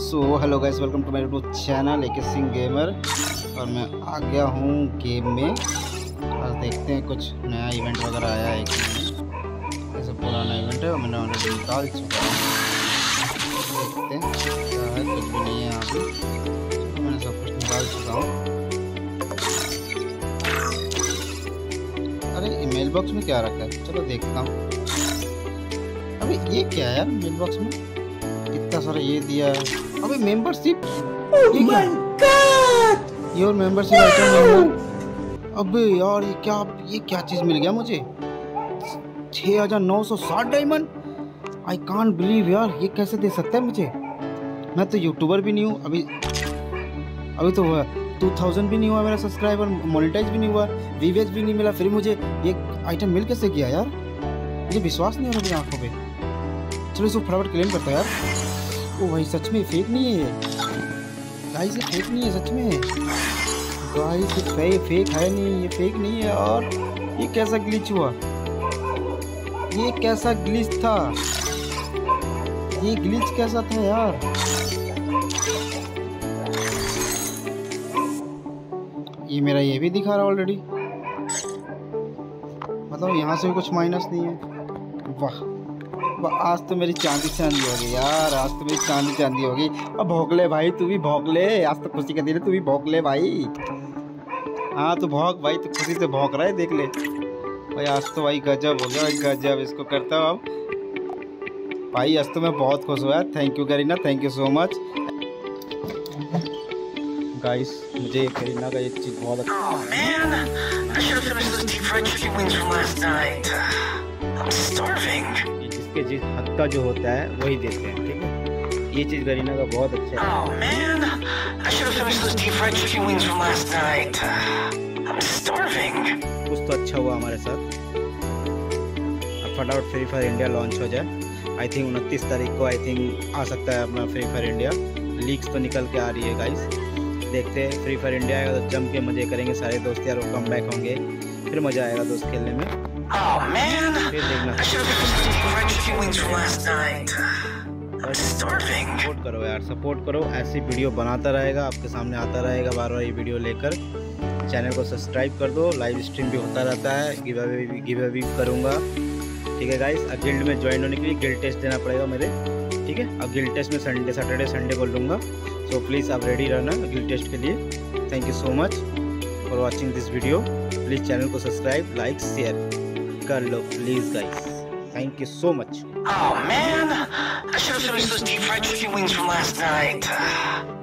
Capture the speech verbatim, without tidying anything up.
So hello guys, welcome to my YouTube channel AK Singh gamer. और मैं आ गया हूँ गेम में। आज देखते हैं कुछ नया इवेंट वगैरह आया है कि ऐसा पुराना इवेंट है और मैंने ऑलरेडी निकाल चुका हूँ। देखते हैं क्या है, कुछ भी नहीं है यहाँ पे, तो मैंने सब कुछ निकाल चुका हूँ। अरे मेल बॉक्स में क्या रखा है, चलो देखता हूँ। अबे ये क्या है यार, मेल बॉक्स में इतना सारा ये दिया है। अबे मेंबरशिप, ये क्या है? Your membership item. अबे यार ये क्या ये क्या चीज़ मिल गया मुझे, छः हज़ार नौ सौ साठ डायमंड। आई कांट बिलीव यार, ये कैसे दे सकता है मुझे? मैं तो यूट्यूबर भी नहीं हूँ अभी अभी तो टू थाउजेंड भी नहीं हुआ मेरा सब्सक्राइबर, मोनेटाइज भी नहीं हुआ, वीवेज भी नहीं मिला, फिर मुझे ये आइटम मिल कैसे गया यार? मुझे विश्वास नहीं हो रहा मेरी आंखों पे। चलो इसको फटाफट क्लेम करता है यार। ओ भाई सच में फेक नहीं है ये गाइस, ये फेक नहीं है सच में गाइस, ये फे, फेक है नहीं, ये फेक नहीं है। और ये कैसा ग्लिच हुआ, ये कैसा ग्लिच था, ये ग्लिच कैसा था यार? ये मेरा ये भी दिखा रहा ऑलरेडी, मतलब यहाँ से भी कुछ माइनस नहीं है। वाह वाह, आज तो मेरी चांदी चांदी हो गई यार, आज तो मेरी चांदी चांदी हो गई। अब भौंक ले भाई, तू भी भौंक ले, आज तो खुशी का दिन है, तू भी भौंक ले भाई। हाँ तू भौंक भाई, तू खुशी से भौंक रहा है, देख ले भाई। आज तो भाई गजब हो गया भाई, गजब। इसको करता हूँ अब भाई, आज तो मैं बहुत खुश हुआ। Thank you Kareena, thank you so much guys. मुझे करीना का ये चीज़ बहुत अच्छा, जिसके जिस हद का जो होता है वही देते हैं, ठीक है। ये चीज़ करीना का बहुत अच्छा है। oh, man. I should have finished those deep fried chicken wings from last night. I'm starving. कुछ तो अच्छा हुआ हमारे साथ। अब फटाफट फ्री फायर इंडिया लॉन्च हो जाए। आई थिंक उनतीस तारीख को आई थिंक आ सकता है अपना फ्री फायर इंडिया। लीक्स तो निकल के आ रही है गाइस, देखते हैं। फ्री फायर इंडिया आएगा तो जम के मजे करेंगे सारे दोस्त यार, कम बैक होंगे, फिर मज़ा आएगा दोस्त खेलने में। oh, man. फिर देखना सपोर्ट करो यार, सपोर्ट करो। ऐसी वीडियो बनाता रहेगा, आपके सामने आता रहेगा बार बार ये वीडियो लेकर। चैनल को सब्सक्राइब कर दो, लाइव स्ट्रीम भी होता रहता है, गिव अवे भी गिव अवे भी करूँगा, ठीक है गाइस। अब गिल्ड में ज्वाइन होने के लिए गिल्ड टेस्ट देना पड़ेगा मेरे, ठीक है। अब गिल्ड टेस्ट में संडे सैटरडे संडे को लूँगा, सो प्लीज़ आप रेडी रहना गिल्ड टेस्ट के लिए। Thank you so much for watching this video. Please channel को सब्सक्राइब, लाइक, शेयर कर लो please guys. Thank you so much. Oh man, I should have finished those deep fried chicken wings from last night.